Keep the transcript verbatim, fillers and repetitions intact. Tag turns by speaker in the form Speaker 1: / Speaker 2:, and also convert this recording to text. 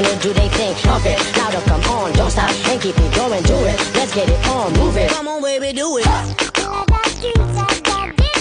Speaker 1: it, do they think of it? Louder, come on, don't stop and keep it going, do it. Let's get it on, move it. Come on, baby, do it.